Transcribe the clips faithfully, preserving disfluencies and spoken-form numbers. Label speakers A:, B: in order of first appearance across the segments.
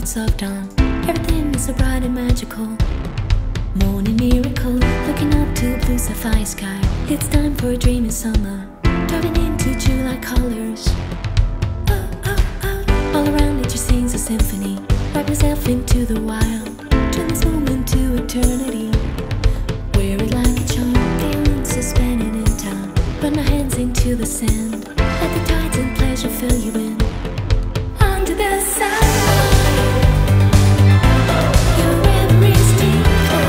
A: prophets of dawn. Everything is so bright and magical. Morning miracle, looking up to a blue sapphire sky. It's time for a dreamy summer, driving into July colors. Oh, oh, oh. All around nature sings a symphony. Wrap yourself into the wild, turn this moment to eternity. Wear it like a charm, feeling suspended in time. Run my hands into the sand, let the tides and pleasure fill you in. Under the sunlight, your river is deeper.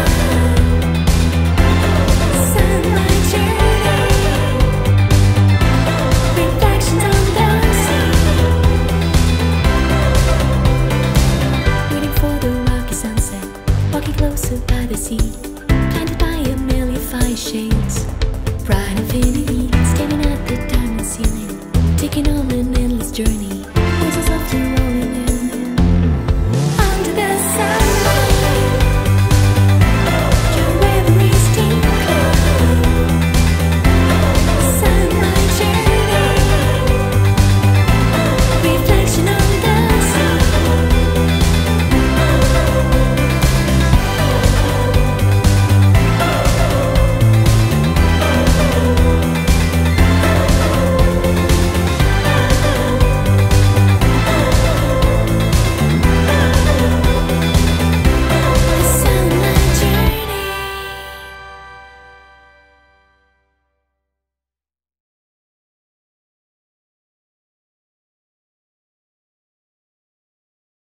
A: Sunlight journey, reflections on the sea. Waiting for the rocky sunset, walking closer by the sea, blinded by a million fire shades. Bright infinity, staring at the diamond ceiling, taking on an endless journey. Waves are softly rolling in.